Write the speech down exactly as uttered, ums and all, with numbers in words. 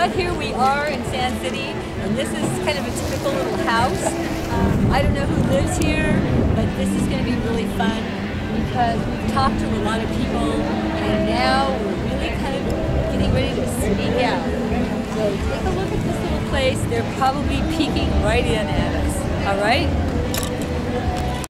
Here we are in Sand City, and this is kind of a typical little house. Um, I don't know who lives here, but this is going to be really fun because we've talked to a lot of people, and now we're really kind of getting ready to sneak out. So take a look at this little place. They're probably peeking right in at us. All right?